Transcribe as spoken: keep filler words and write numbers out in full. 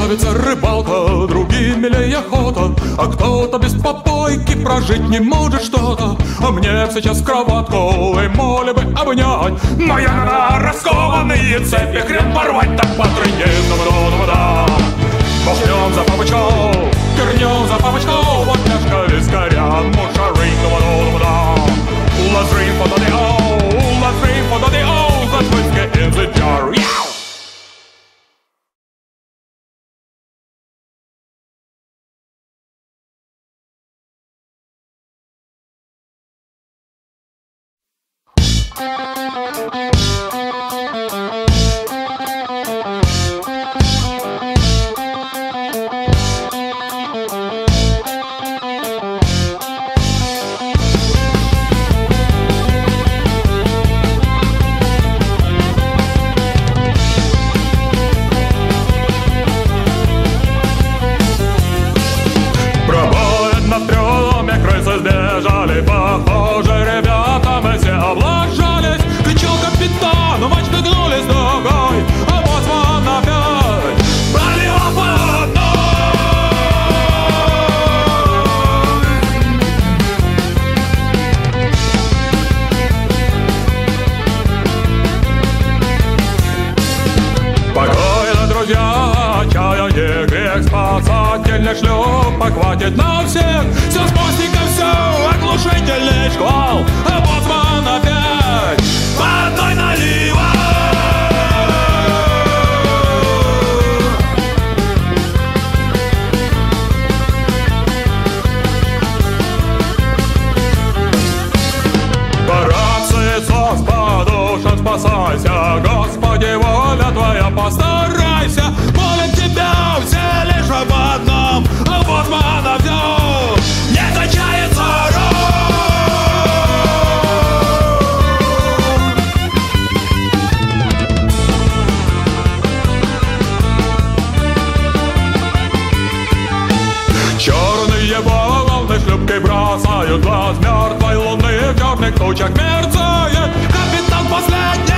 нравится рыбалка, другим милее охота, а кто-то без попойки прожить не может что-то. А мне б сейчас кроватку и моли бы обнять, но я на раскованные цепи хрен порвать, так потрындеть, да-да-да-да. Махнем за папочков, кернем за папочков, вот пляшка вискаря, мушары, да-да-да-да. Let's drink for the old, let's drink for the old, let's whiskey in the jar, yeah! Сбежали, похоже, ребята, мы все облажались. Кричал капитан, матч нагнулись ногой, а боцман опять проливал по одной. Спокойно, друзья, чая не грех, спасательных шлюпок хватит на всех. Все с мостика, все, оглушительный шквал, а боцман опять по одной наливал. По рации сос подушен, спасайся, Господи, воля твоя, постарайся. Молим тебя, все лишь об одном, а боцмана все не кончается рот. Черные волны шлюпкой бросают глаз, мертвой луны в черных тучах мерцает капитан последний.